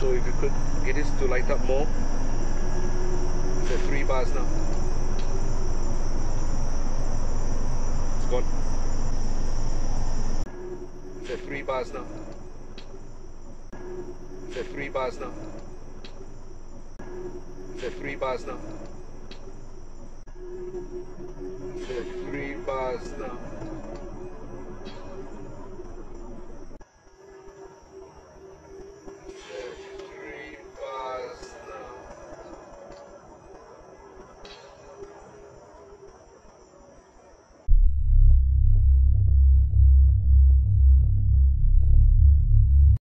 So if you could get this to light up more. It's at 3 bars now. It's gone. It's at 3 bars now. It's at 3 bars now. It's at 3 bars now. It's at 3 bars now.